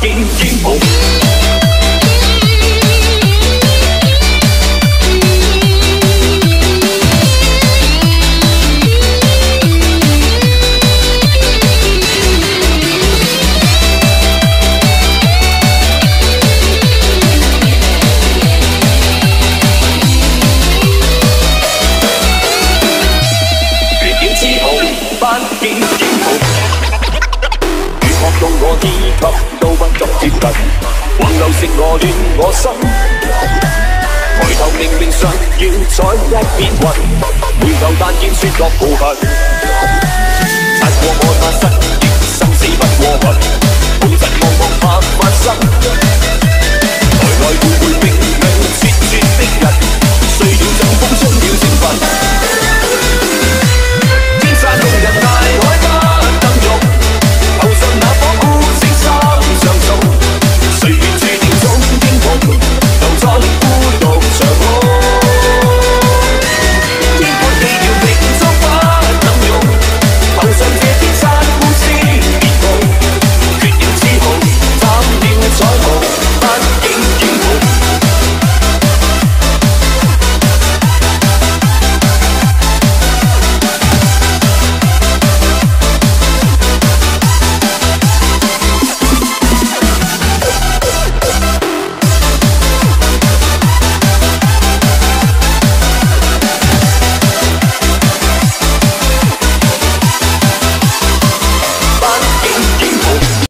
勁劍豪。我衣級都不敢接近，橫流食我亂我心。抬頭明明想要再一片雲，回頭但見雪落無痕。擦過我那失憶，生死不過雲，每疾茫茫怕發生。來來回回明亮切絕的人，碎了就風霜了成分。